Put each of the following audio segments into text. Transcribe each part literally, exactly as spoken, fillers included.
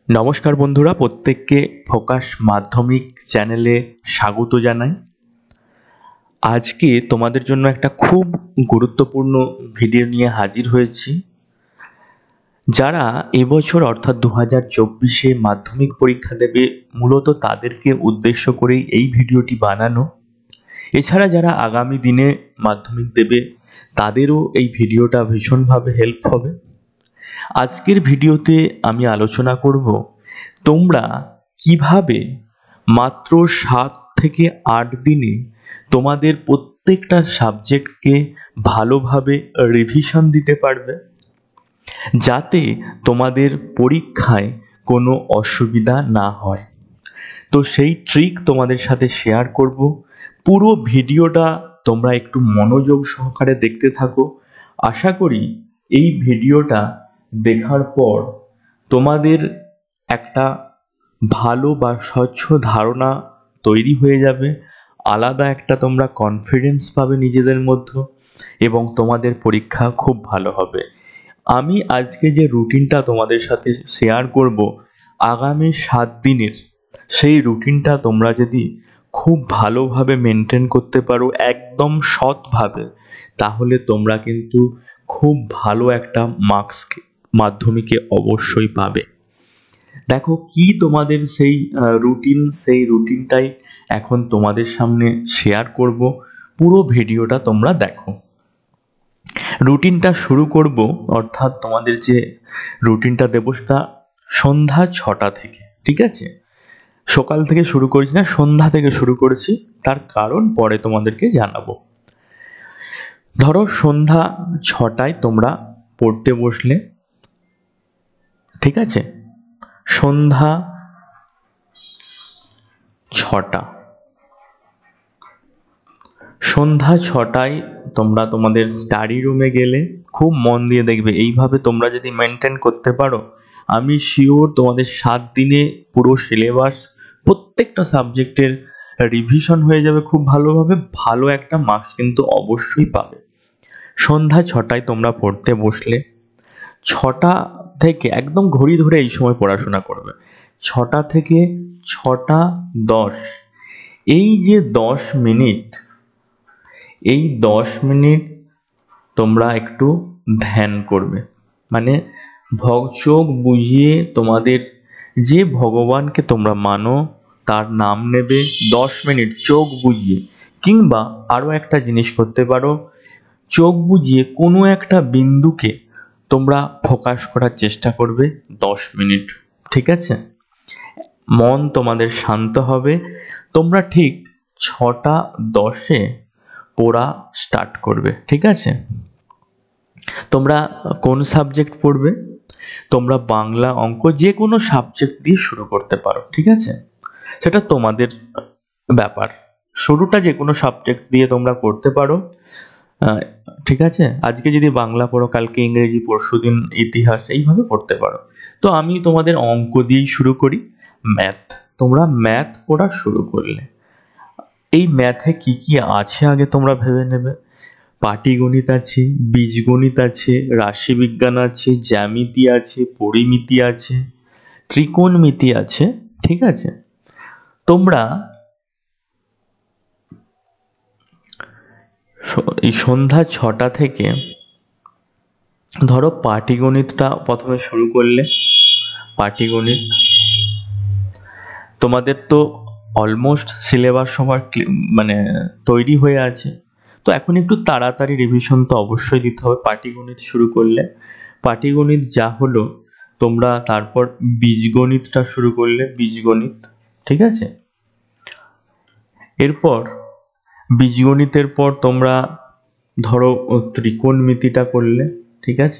নমস্কার বন্ধুরা, প্রত্যেককে ফোকাস মাধ্যমিক চ্যানেলে স্বাগত জানাই। আজকে তোমাদের জন্য একটা খুব গুরুত্বপূর্ণ ভিডিও নিয়ে হাজির হয়েছি। যারা এবছর অর্থাৎ দু হাজার চব্বিশে মাধ্যমিক পরীক্ষা দেবে, মূলত তাদেরকে উদ্দেশ্য করেই এই ভিডিওটি বানানো। এছাড়া যারা আগামী দিনে মাধ্যমিক দেবে তাদেরও এই ভিডিওটা ভীষণভাবে হেল্প হবে। আজকের ভিডিওতে আমি আলোচনা করব তোমরা কিভাবে মাত্র সাত থেকে আট দিনে তোমাদের প্রত্যেকটা সাবজেক্টকে ভালোভাবে রিভিশন দিতে পারবে, যাতে তোমাদের পরীক্ষায় কোনো অসুবিধা না হয়। তো সেই ট্রিক তোমাদের সাথে শেয়ার করব। পুরো ভিডিওটা তোমরা একটু মনোযোগ সহকারে দেখতে থাকো। আশা করি এই ভিডিওটা দেখার পর তোমাদের একটা ভালো বা স্বচ্ছ ধারণা তৈরি হয়ে যাবে, আলাদা একটা তোমরা কনফিডেন্স পাবে নিজেদের মধ্যে, এবং তোমাদের পরীক্ষা খুব ভালো হবে। আমি আজকে যে রুটিনটা তোমাদের সাথে শেয়ার করব আগামী সাত দিনের, সেই রুটিনটা তোমরা যদি খুব ভালোভাবে মেনটেন করতে পারো, একদম সৎভাবে, তাহলে তোমরা কিন্তু খুব ভালো একটা মার্কস মাধ্যমিকে অবশ্যই পাবে। দেখো কি তোমাদের সেই রুটিন, সেই রুটিনটাই এখন তোমাদের সামনে শেয়ার করব। পুরো ভিডিওটা তোমরা দেখো। রুটিনটা শুরু করব, অর্থাৎ তোমাদের যে রুটিনটা দেবো সেটা সন্ধ্যা ছটা থেকে, ঠিক আছে? সকাল থেকে শুরু করছি না, সন্ধ্যা থেকে শুরু করেছি। তার কারণ পরে তোমাদেরকে জানাবো। ধরো সন্ধ্যা ছটায় তোমরা পড়তে বসলে, ঠিক আছে? সন্ধ্যা ছটা সন্ধ্যা ছটায় তোমরা তোমাদের স্টাডি রুমে গেলে খুব মন দিয়ে দেখবে। এইভাবে তোমরা যদি মেনটেন করতে পারো, আমি শিওর তোমাদের সাত দিনে পুরো সিলেবাস প্রত্যেকটা সাবজেক্টের রিভিশন হয়ে যাবে খুব ভালোভাবে। ভালো একটা মার্কস কিন্তু অবশ্যই পাবে। সন্ধ্যা ছটায় তোমরা পড়তে বসলে, ছটা থেকে একদম ঘড়ি ধরে এই সময় পড়াশোনা করবে। ছটা থেকে ছটা দশ, এই যে দশ মিনিট, এই দশ মিনিট তোমরা একটু ধ্যান করবে। মানে ভগ চোখ বুঝিয়ে তোমাদের যে ভগবানকে তোমরা মানো তার নাম নেবে দশ মিনিট চোখ বুঝিয়ে। কিংবা আরও একটা জিনিস করতে পারো, চোখ বুঝিয়ে কোনো একটা বিন্দুকে তোমরা ফোকাস করার চেষ্টা করবে দশ মিনিট, ঠিক আছে? মন তোমাদের শান্ত হবে। তোমরা ঠিক ছটা দশে পড়া স্টার্ট করবে, ঠিক আছে? তোমরা কোন সাবজেক্ট পড়বে? তোমরা বাংলা, অঙ্ক, যে কোনো সাবজেক্ট দিয়ে শুরু করতে পারো, ঠিক আছে? সেটা তোমাদের ব্যাপার। শুরুটা যে কোনো সাবজেক্ট দিয়ে তোমরা করতে পারো, ঠিক আছে? আজকে যদি বাংলা পড়ো, কালকে ইংরেজি, পরশুদিন ইতিহাস, এইভাবে পড়তে পারো। তো আমি তোমাদের অঙ্ক দিয়েই শুরু করি, ম্যাথ। তোমরা ম্যাথ পড়া শুরু করলে, এই ম্যাথে কি কি আছে আগে তোমরা ভেবে নেবে। পাটিগণিত আছে, বীজগণিত আছে, রাশিবিজ্ঞান আছে, জ্যামিতি আছে, পরিমিতি আছে, ত্রিকোণমিতি আছে, ঠিক আছে? তোমরা এই সন্ধ্যা ছটা থেকে ধরো পাটিগণিতটা প্রথমে শুরু করলে। পাটিগণিত তোমাদের তো অলমোস্ট সিলেবাস সবার মানে তৈরি হয়ে আছে, তো এখন একটু তাড়াতাড়ি রিভিশন তো অবশ্যই দিতে হবে। পাটিগণিত শুরু করলে, পাটিগণিত যা হলো, তোমরা তারপর বীজগণিতটা শুরু করলে, বীজগণিত, ঠিক আছে? এরপর বীজগণিতের পর তোমরা ধরো ত্রিকোণমিতিটা করলে, ঠিক আছে?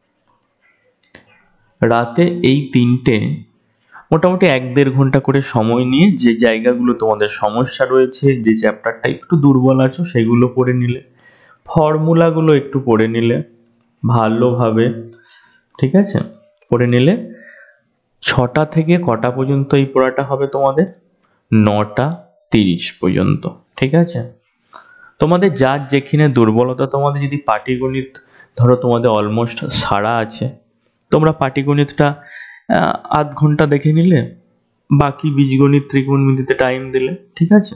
রাতে এই তিনটে মোটামুটি এক দেড় ঘন্টা করে সময় নিয়ে যে জায়গাগুলো তোমাদের সমস্যা রয়েছে, যে চ্যাপ্টারটা একটু দুর্বল আছো, সেগুলো পড়ে নিলে, ফর্মুলাগুলো একটু পড়ে নিলে ভালোভাবে, ঠিক আছে? পড়ে নিলে ছটা থেকে কটা পর্যন্ত এই পড়াটা হবে তোমাদের? নটা তিরিশ পর্যন্ত, ঠিক আছে? তোমাদের যার যেখানে দুর্বলতা, তোমাদের যদি পাটিগণিত ধরো তোমাদের অলমোস্ট সারা আছে, তোমরা পাটিগণিতটা আহ, আধ ঘন্টা দেখে নিলে, বাকি বীজগণিত ত্রিকোণমিতিতে টাইম দিলে, ঠিক আছে।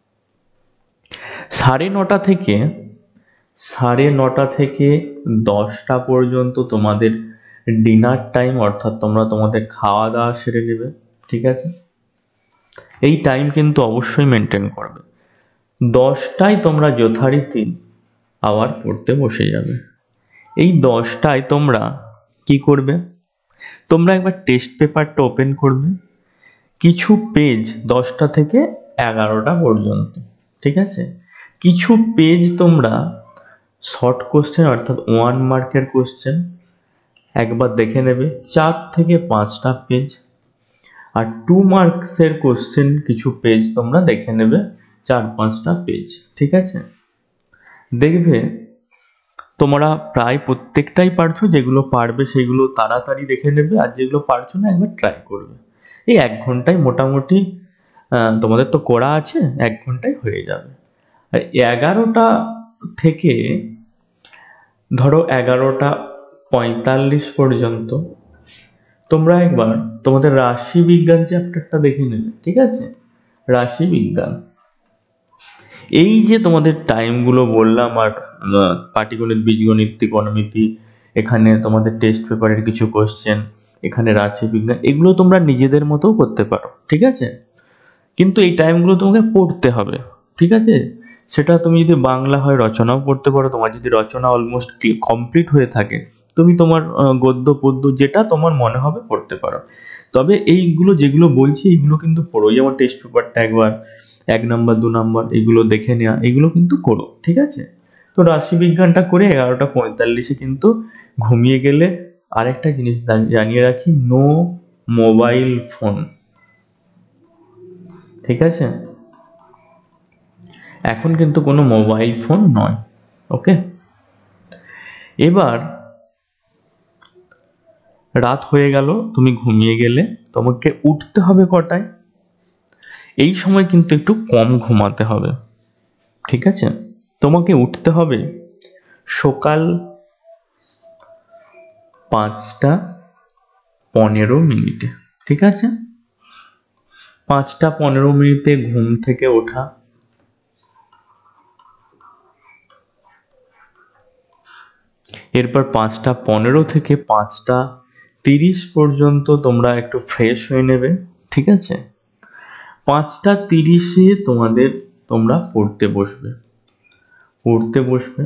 সাড়ে নটা থেকে সাড়ে নটা থেকে দশটা পর্যন্ত তোমাদের ডিনার টাইম, অর্থাৎ তোমরা তোমাদের খাওয়া দাওয়া সেরে নেবে, ঠিক আছে। এই টাইম কিন্তু অবশ্যই মেনটেন করবে। দশটায় তোমরা যথারীতি আবার পড়তে বসে যাবে। এই দশটায় তোমরা কি করবে, তোমরা একবার টেস্ট পেপারটা ওপেন করবে, কিছু পেজ দশটা থেকে এগারোটা পর্যন্ত, ঠিক আছে, কিছু পেজ তোমরা শর্ট কোশ্চেন অর্থাৎ ওয়ান মার্কের কোশ্চেন একবার দেখে নেবে, চার থেকে পাঁচটা পেজ। আর টু মার্কসের কোশ্চেন কিছু পেজ তোমরা দেখে নেবে, চার পাঁচটা পেজ, ঠিক আছে। দেখবে তোমরা প্রায় প্রত্যেকটাই পারছো, যেগুলো পারবে সেগুলো তাড়াতাড়ি দেখে নেবে, আর যেগুলো পারছো না একবার ট্রাই করবে। এই এক ঘন্টায় মোটামুটি তোমাদের তো করা আছে, এক ঘন্টায় হয়ে যাবে। আর এগারোটা থেকে ধরো এগারোটা পঁয়তাল্লিশ পর্যন্ত তোমরা একবার তোমাদের রাশি বিজ্ঞান চ্যাপ্টারটা দেখে নেবে, ঠিক আছে। রাশি বিজ্ঞান, এই যে তোমাদের টাইমগুলো বললাম, আর পাটিগণিত, বীজগণিত, ত্রিকোণমিতি, এখানে তোমাদের টেস্ট পেপারের কিছু কোশ্চেন, এখানে রাশি বিজ্ঞান, এগুলো তোমরা নিজেদের মতো করতে পারো, ঠিক আছে। কিন্তু এই টাইমগুলো তোমাকে পড়তে হবে, ঠিক আছে। সেটা তুমি যদি বাংলা হয় রচনাও পড়তে পারো, তোমার যদি রচনা অলমোস্ট কমপ্লিট হয়ে থাকে তুমি তোমার গদ্য পদ্য যেটা তোমার মনে হবে পড়তে পারো। তবে এইগুলো যেগুলো বলছি এইগুলো কিন্তু পড়ো, যেমন টেস্ট পেপারটা একবার এক নাম্বার দু নাম্বার এগুলো দেখে নেওয়া, এগুলো কিন্তু করো, ঠিক আছে। তো রাশি বিজ্ঞানটা করে এগারোটা পঁয়তাল্লিশে কিন্তু ঘুমিয়ে গেলে, আরেকটা জিনিস জানিয়ে রাখি, নো মোবাইল ফোন, ঠিক আছে। এখন কিন্তু কোনো মোবাইল ফোন নয়, ওকে। এবার রাত হয়ে গেল, তুমি ঘুমিয়ে গেলে, তোমাকে উঠতে হবে কটায়? এই সময় কিন্তু একটু কম ঘুমাতে হবে, ঠিক আছে। তোমাকে উঠতে হবে সকাল পাঁচটা পনেরো মিনিটে, ঠিক আছে। পাঁচটা পনেরো মিনিটে ঘুম থেকে ওঠা, এরপর পাঁচটা পনেরো থেকে পাঁচটা তিরিশ পর্যন্ত তোমরা একটু ফ্রেশ হয়ে নেবে, ঠিক আছে। পাঁচটা তিরিশে তোমাদের তোমরা পড়তে বসবে পড়তে বসবে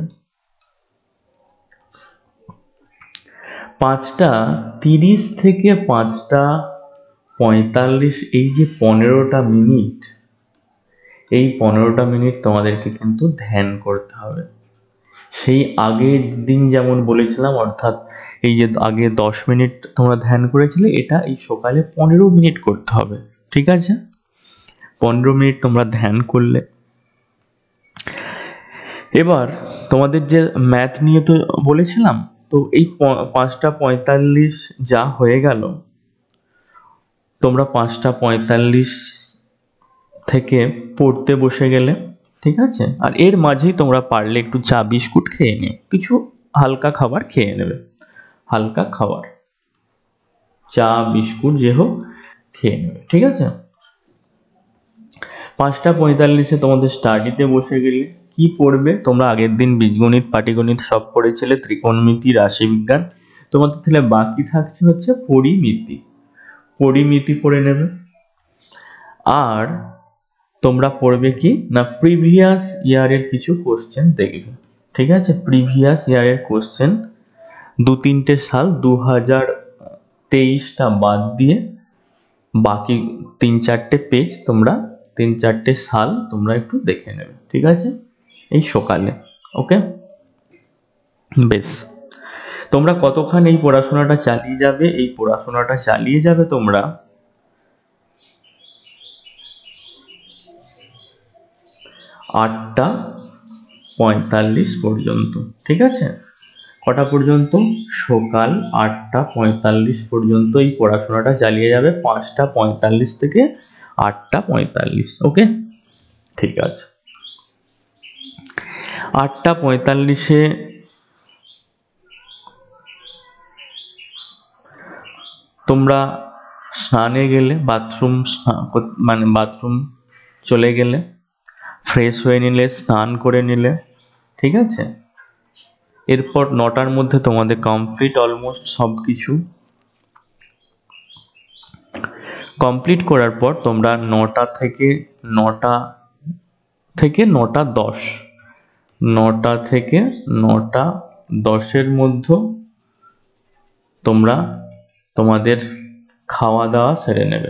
পাঁচটা তিরিশ থেকে পাঁচটা পঁয়তাল্লিশ, এই যে পনেরোটা মিনিট, এই পনেরোটা মিনিট তোমাদেরকে কিন্তু ধ্যান করতে হবে। সেই আগের দিন যেমন বলেছিলাম, অর্থাৎ এই যে আগে দশ মিনিট তোমরা ধ্যান করেছিলে, এটা এই সকালে পনেরো মিনিট করতে হবে, ঠিক আছে। পনেরো মিনিট তোমরা ধ্যান করলে, এবার তোমাদের যে ম্যাথ নিয়ে তো বলেছিলাম, তো এই পাঁচটা পঁয়তাল্লিশ যা হয়ে গেল, তোমরা পাঁচটা পঁয়তাল্লিশ থেকে পড়তে বসে গেলে, ঠিক আছে। আর এর মাঝেই তোমরা পারলে একটু চা বিস্কুট খেয়ে নিও, কিছু হালকা খাবার খেয়ে নেবে, হালকা খাবার, চা বিস্কুট যে হোক খেয়ে নেবে, ঠিক আছে। পাঁচটা পঁয়তাল্লিশে তোমাদের স্টাডিতে বসে গেলে কি পড়বে, তোমরা আগের দিন বীজগণিত, পাটিগণিত সব পড়েছিলে, ত্রিকোণমিতি, রাশিবিজ্ঞান, তোমাদের তাহলে বাকি থাকছে হচ্ছে পরিমিতি। পরিমিতি পড়ে নেবে। আর তোমরা পড়বে কি না, প্রিভিয়াস ইয়ারের কিছু কোশ্চেন দেখবে, ঠিক আছে। প্রিভিয়াস ইয়ারের কোশ্চেন দু তিনটে সাল, দু হাজার তেইশটা বাদ দিয়ে বাকি তিন চারটে পেজ তোমরা, তিন চারটে সাল তোমরা একটু দেখে নেবে, ঠিক আছে, এই সকালে, ওকে। বেশ, তোমরা কতক্ষণ এই পড়াশোনাটা চালিয়ে যাবে, এই পড়াশোনাটা চালিয়ে যাবে তোমরা আটটা পঁয়তাল্লিশ পর্যন্ত, ঠিক আছে। কটা পর্যন্ত? সকাল আটটা পঁয়তাল্লিশ পর্যন্ত এই পড়াশোনাটা চালিয়ে যাবে, পাঁচটা পঁয়তাল্লিশ থেকে আটটা পঁয়তাল্লিশ, ওকে, ঠিক আছে। আটটা পঁয়তাল্লিশে তোমরা স্নানে গেলে, বাথরুম মানে বাথরুম চলে গেলে, ফ্রেশ হয়ে নিলে, স্নান করে নিলে, ঠিক আছে। এরপর নটার মধ্যে তোমাদের কমপ্লিট অলমোস্ট সব কিছু কমপ্লিট করার পর তোমরা নটা থেকে নটা থেকে নটা দশ নটা থেকে নটা দশের মধ্যে তোমরা তোমাদের খাওয়া দাওয়া সেরে নেবে,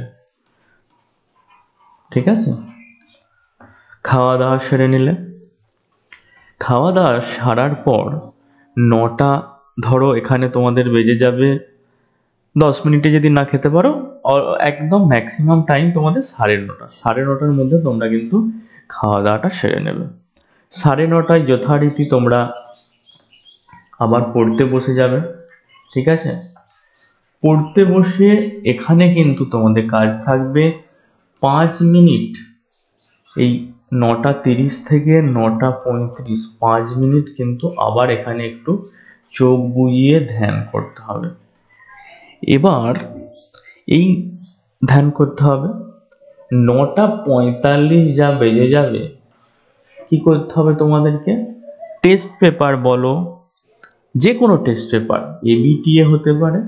ঠিক আছে। খাওয়া দাওয়া সেরে নিলে, খাওয়া দাওয়া সারার পর নটা ধরো এখানে তোমাদের বেজে যাবে, দশ মিনিটে যদি না খেতে পারো একদম ম্যাক্সিমাম টাইম তোমাদের সাড়ে নটা সাড়ে নটার মধ্যে তোমরা কিন্তু খাওয়া দাওয়াটা সেরে নেবে। সাড়ে নটায় যথারীতি তোমরা আবার পড়তে বসে যাবে, ঠিক আছে। পড়তে বসে এখানে কিন্তু তোমাদের কাজ থাকবে পাঁচ মিনিট, এই নটা তিরিশ থেকে নটা পঁয়ত্রিশ পাঁচ মিনিট কিন্তু আবার এখানে একটু চোখ বুজিয়ে ধ্যান করতে হবে। এবার এই ধ্যান করতে হবে, নটা পঁয়তাল্লিশ যা বেজে যাবে কি করতে হবে তোমাদেরকে, টেস্ট পেপার বলো, যে কোনো টেস্ট পেপার, এবিটিএ হতে পারে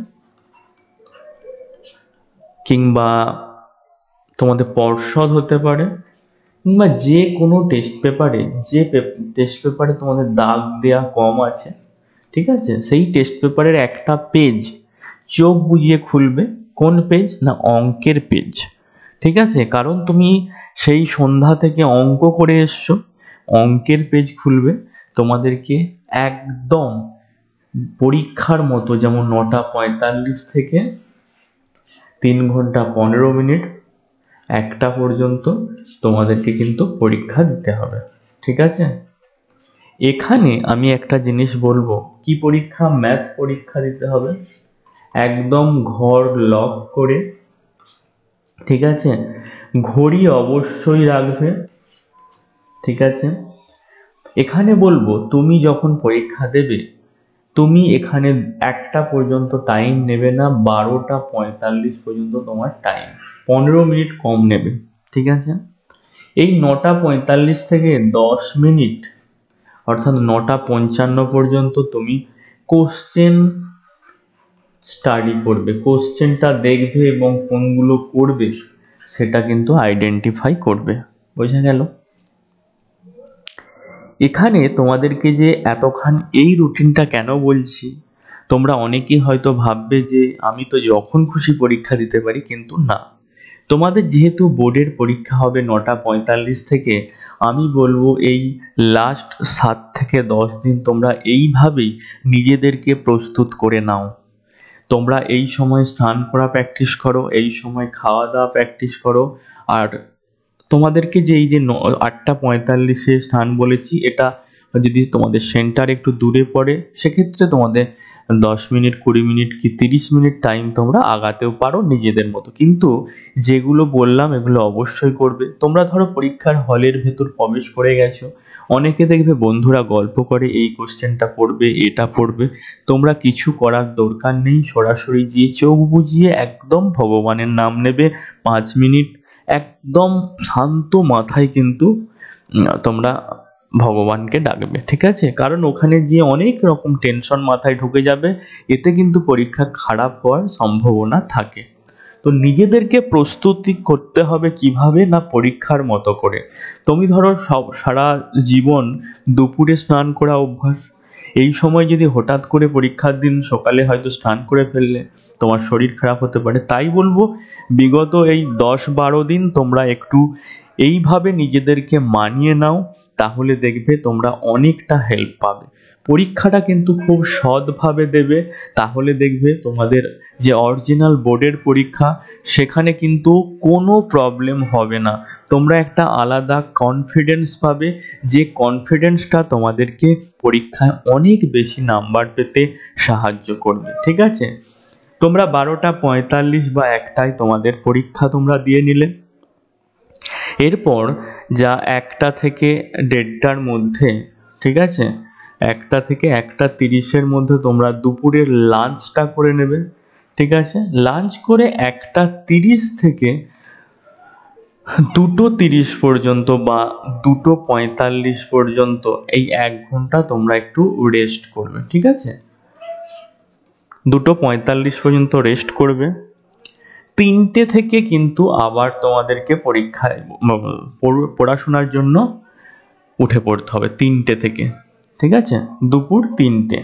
কিংবা তোমাদের পর্ষদ হতে পারে, কিংবা যে কোনো টেস্ট পেপারে, যে টেস্ট পেপারে তোমাদের দাগ দেওয়া কম আছে, ঠিক আছে, সেই টেস্ট পেপারের একটা পেজ চোখ বুজিয়ে খুলবে। কোন পেজ না, অঙ্কের পেজ, ঠিক আছে। কারণ তুমি সেই সন্ধ্যা থেকে অঙ্ক করে এসছো, অঙ্কের পেজ খুলবে। তোমাদেরকে একদম পরীক্ষার মতো, যেমন নটা পঁয়তাল্লিশ থেকে তিন ঘন্টা পনেরো মিনিট একটা পর্যন্ত তোমাদেরকে কিন্তু পরীক্ষা দিতে হবে, ঠিক আছে। এখানে আমি একটা জিনিস বলবো, কি পরীক্ষা, ম্যাথ পরীক্ষা দিতে হবে, একদম ঘর লক করে, ঠিক আছে। ঘড়ি অবশ্যই রাখবে, ঠিক আছে। এখানে বলবো তুমি যখন পরীক্ষা দেবে, তুমি এখানে একটা পর্যন্ত টাইম নেবে না, বারোটা পঁয়তাল্লিশ পর্যন্ত তোমার টাইম, পনেরো মিনিট কম নেবে, ঠিক আছে। এই নটা পঁয়তাল্লিশ থেকে দশ মিনিট অর্থাৎ নটা পঞ্চান্ন পর্যন্ত তুমি কোশ্চেন স্টাডি করবে, কোশ্চেনটা দেখবে এবং কোনগুলো করবে সেটা কিন্তু আইডেন্টিফাই করবে, বোঝা গেল। এখানে তোমাদেরকে যে এতক্ষণ এই রুটিনটা কেন বলছি, তোমরা অনেকেই হয়তো ভাববে যে আমি তো যখন খুশি পরীক্ষা দিতে পারি, কিন্তু না। তোমাদের যেহেতু বোর্ডের পরীক্ষা হবে নটা পঁয়তাল্লিশ থেকে, আমি বলবো এই লাস্ট সাত থেকে দশ দিন তোমরা এইভাবেই নিজেদেরকে প্রস্তুত করে নাও। তোমরা এই সময় স্নান করা প্র্যাকটিস করো, এই সময় খাওয়া দাওয়া প্র্যাকটিস করো। আর তোমাদেরকে যে এই যে আটটা পঁয়তাল্লিশে স্নান বলেছি, এটা যদি তোমাদের সেন্টার একটু দূরে পড়ে সেক্ষেত্রে তোমাদের দশ মিনিট কুড়ি মিনিট কি তিরিশ মিনিট টাইম তোমরা আগাতেও পারো নিজেদের মতো, কিন্তু যেগুলো বললাম এগুলো অবশ্যই করবে। তোমরা ধরো পরীক্ষার হলের ভেতর প্রবেশ করে গেছো, অনেকে দেখবে বন্ধুরা গল্প করে এই কোশ্চেনটা পড়বে, এটা পড়বে, তোমরা কিছু করার দরকার নেই, সরাসরি গিয়ে চোখ বুজিয়ে একদম ভগবানের নাম নেবে পাঁচ মিনিট, একদম শান্ত মাথায় কিন্তু তোমরা ভগবানকে ডাকবে, ঠিক আছে। কারণ ওখানে গিয়ে অনেক রকম টেনশন মাথায় ঢুকে যাবে, এতে কিন্তু পরীক্ষা খারাপ হওয়ার সম্ভাবনা থাকে। তো নিজেদেরকে প্রস্তুতি করতে হবে কিভাবে না, পরীক্ষার মতো করে। তুমি ধরো সব সারা জীবন দুপুরে স্নান করা অভ্যাস, এই সময় যদি হঠাৎ করে পরীক্ষার দিন সকালে হয়তো স্নান করে ফেললে তোমার শরীর খারাপ হতে পারে। তাই বলবো বিগত এই দশ বারো দিন তোমরা একটু এইভাবে নিজেদেরকে মানিয়ে নাও, তাহলে দেখবে তোমরা অনেকটা হেল্প পাবে। পরীক্ষাটা কিন্তু খুব সৎভাবে দেবে, তাহলে দেখবে তোমাদের যে অরিজিনাল বোর্ডের পরীক্ষা সেখানে কিন্তু কোনো প্রবলেম হবে না। তোমরা একটা আলাদা কনফিডেন্স পাবে, যে কনফিডেন্সটা তোমাদেরকে পরীক্ষায় অনেক বেশি নাম্বার পেতে সাহায্য করবে, ঠিক আছে। তোমরা বারোটা পঁয়তাল্লিশ বা একটায় তোমাদের পরীক্ষা তোমরা দিয়ে নিলে, এরপর যা একটা থেকে দেড়টার মধ্যে, ঠিক আছে, একটা থেকে একটা তিরিশের মধ্যে তোমরা দুপুরের লাঞ্চটা করে নেবে, ঠিক আছে। লাঞ্চ করে একটা তিরিশ থেকে দুটো তিরিশ পর্যন্ত বা দুটো পঁয়তাল্লিশ পর্যন্ত এই এক ঘন্টা তোমরা একটু রেস্ট করবে, ঠিক আছে। দুটো পঁয়তাল্লিশ পর্যন্ত রেস্ট করবে। তিনটে থেকে কিন্তু আবার তোমাদেরকে পরীক্ষায় পড়াশোনার জন্য উঠে পড়তে হবে তিনটে থেকে, ঠিক আছে। দুপুর তিনটে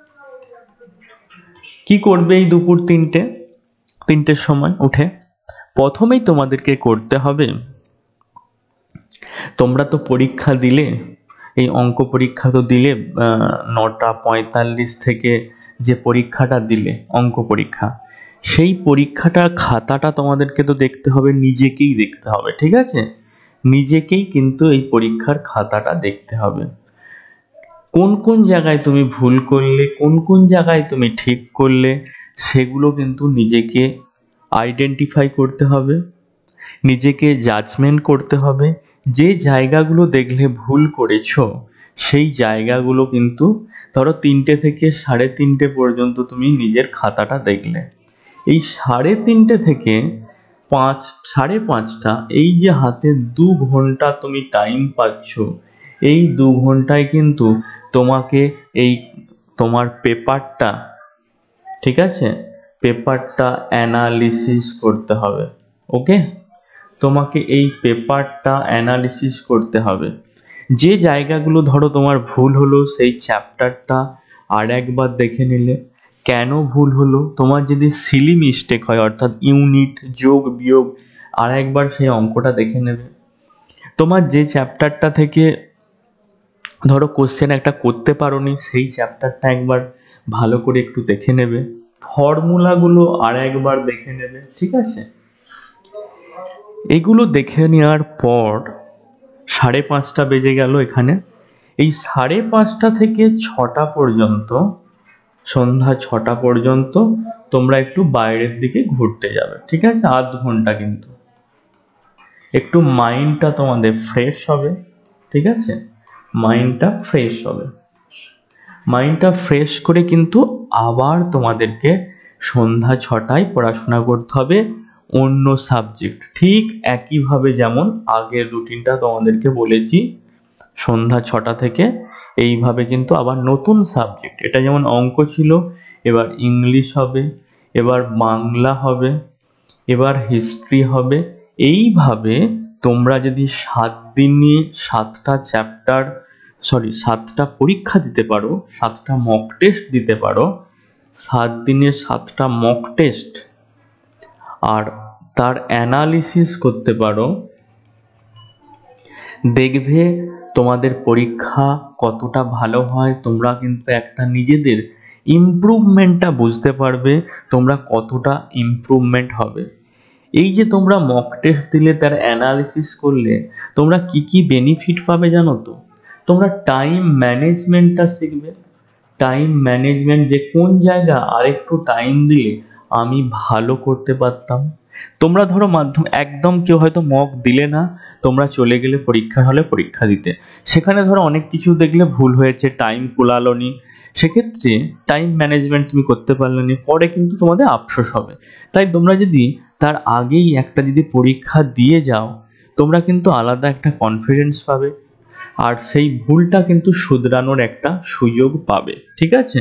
কি করবে? এই দুপুর তিনটে তিনটের সময় উঠে প্রথমেই তোমাদেরকে করতে হবে, তোমরা তো পরীক্ষা দিলে, এই অঙ্ক পরীক্ষা তো দিলে নটা পঁয়তাল্লিশ থেকে যে পরীক্ষাটা দিলে অঙ্ক পরীক্ষা, সেই পরীক্ষাটার খাতাটা তোমাদেরকে তো দেখতে হবে, নিজেকেই দেখতে হবে, ঠিক আছে। নিজেকেই কিন্তু এই পরীক্ষার খাতাটা দেখতে হবে। কোন কোন জায়গায় তুমি ভুল করলে, কোন কোন জায়গায় তুমি ঠিক করলে, সেগুলো কিন্তু নিজেকে আইডেন্টিফাই করতে হবে, নিজেকে জাজমেন্ট করতে হবে। যে জায়গাগুলো দেখলে ভুল করেছো সেই জায়গাগুলো কিন্তু ধরো তিনটে থেকে সাড়ে তিনটে পর্যন্ত তুমি নিজের খাতাটা দেখলে, এই সাড়ে তিনটে থেকে পাঁচ সাড়ে পাঁচটা এই যে হাতে দু ঘন্টা তুমি টাইম পাচ্ছ, এই দু ঘন্টায় কিন্তু তোমাকে এই তোমার পেপারটা, ঠিক আছে, পেপারটা অ্যানালিসিস করতে হবে। ওকে, তোমাকে এই পেপারটা অ্যানালিসিস করতে হবে। যে জায়গাগুলো ধরো তোমার ভুল হলো সেই চ্যাপ্টারটা আর একবার দেখে নিলে, কেন ভুল হলো, তোমার যদি সিলি মিস্টেক হয় অর্থাৎ ইউনিট যোগ বিয়োগ আর একবার সেই অঙ্কটা দেখে নেবে। তোমার যে চ্যাপ্টারটা থেকে ধরো কোশ্চেন একটা করতে পারোনি সেই চ্যাপ্টারটা একবার ভালো করে একটু দেখে নেবে, ফর্মুলাগুলো আর একবার দেখে নেবে, ঠিক আছে। এগুলো দেখে নেওয়ার পর সাড়ে পাঁচটা বেজে গেল এখানে। এই সাড়ে পাঁচটা থেকে ছটা পর্যন্ত, সন্ধ্যা ছটা পর্যন্ত তোমরা একটু বাইরের দিকে ঘুরতে যাবে, ঠিক আছে। আধ ঘন্টা কিন্তু একটু মাইন্ডটা তোমাদের ফ্রেশ হবে, ঠিক আছে। মাইন্ডটা ফ্রেশ হবে, মাইন্ডটা ফ্রেশ করে কিন্তু আবার তোমাদেরকে সন্ধ্যা ছটায় পড়াশোনা করতে হবে অন্য সাবজেক্ট, ঠিক একইভাবে যেমন আগের রুটিনটা তোমাদেরকে বলেছি। সন্ধ্যা ছটা থেকে এইভাবে কিন্তু আবার নতুন সাবজেক্ট, এটা যেমন অঙ্ক ছিল, এবার ইংলিশ হবে, এবার বাংলা হবে, এবার হিস্ট্রি হবে। এইভাবে তোমরা যদি সাত দিনে সাতটা চ্যাপ্টার সরি সাতটা পরীক্ষা দিতে পারো, সাতটা মক টেস্ট দিতে পারো, সাত দিনে সাতটা মক টেস্ট আর তার অ্যানালিসিস করতে পারো, দেখবে তোমাদের পরীক্ষা কতটা ভালো হয়। তোমরা কিন্তু একটা নিজেদের ইমপ্রুভমেন্টটা বুঝতে পারবে, তোমরা কতটা ইমপ্রুভমেন্ট হবে। এই যে তোমরা মক টেস্ট দিলে, তার অ্যানালিসিস করলে, তোমরা কি কি বেনিফিট পাবে জানো তো? তোমরা টাইম ম্যানেজমেন্টটা শিখবে, টাইম ম্যানেজমেন্ট, যে কোন জায়গা আরেকটু টাইম দিলে আমি ভালো করতে পারতাম। তোমরা ধরো মাধ্যম একদম কেউ হয়তো মক দিলে না, তোমরা চলে গেলে পরীক্ষা হলে পরীক্ষা দিতে, সেখানে ধরো অনেক কিছু দেখলে ভুল হয়েছে, টাইম কুলালো নি, সেক্ষেত্রে টাইম ম্যানেজমেন্ট তুমি করতে পারলে না, পরে কিন্তু তোমাদের আফসোস হবে। তাই তোমরা যদি তার আগেই একটা যদি পরীক্ষা দিয়ে যাও, তোমরা কিন্তু আলাদা একটা কনফিডেন্স পাবে, আর সেই ভুলটা কিন্তু শুধরানোর একটা সুযোগ পাবে, ঠিক আছে।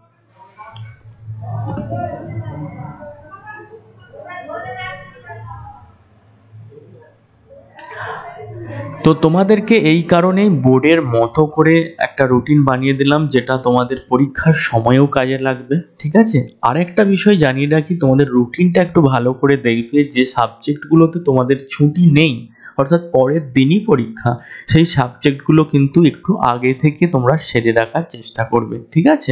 তো তোমাদেরকে এই কারণেই বোর্ডের মতো করে একটা রুটিন বানিয়ে দিলাম, যেটা তোমাদের পরীক্ষার সময়েও কাজে লাগবে, ঠিক আছে। আরেকটা বিষয় জানিয়ে রাখি, তোমাদের রুটিনটা একটু ভালো করে দেখবে, যে সাবজেক্টগুলোতে তোমাদের ছুটি নেই অর্থাৎ পরের দিনই পরীক্ষা, সেই সাবজেক্টগুলো কিন্তু একটু আগে থেকে তোমরা সেরে রাখার চেষ্টা করবে, ঠিক আছে।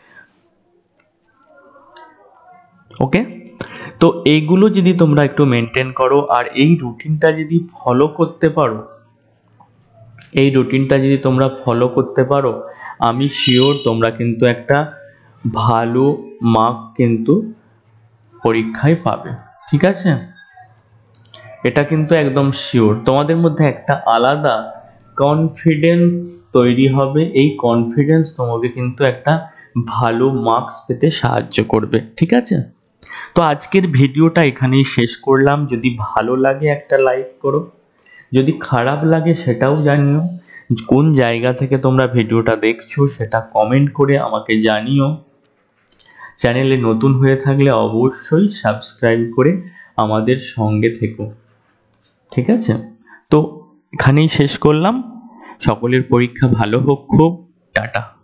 ওকে, তো এইগুলো যদি তোমরা একটু মেনটেন করো আর এই রুটিনটা যদি ফলো করতে পারো, এই রুটিনটা যদি তোমরা ফলো করতে পারো, আমি শিওর তোমরা কিন্তু একটা ভালো মার্ক কিন্তু পরীক্ষায় পাবে, ঠিক আছে। এটা কিন্তু একদম শিওর, তোমাদের মধ্যে একটা আলাদা কনফিডেন্স তৈরি হবে। এই কনফিডেন্স তোমাকে কিন্তু একটা ভালো মার্কস পেতে সাহায্য করবে, ঠিক আছে। তো আজকের ভিডিওটা এখানেই শেষ করলাম। যদি ভালো লাগে একটা লাইক করো, যদি খারাপ লাগে সেটাও জানিও। কোন জায়গা থেকে তোমরা ভিডিওটা দেখছো সেটা কমেন্ট করে আমাকে জানিও। চ্যানেলে নতুন হয়ে থাকলে অবশ্যই সাবস্ক্রাইব করে আমাদের সঙ্গে থেকো। ঠিক আছে, তো এখানেই শেষ করলাম। সকলের পরীক্ষা ভালো হোক খুব। টাটা।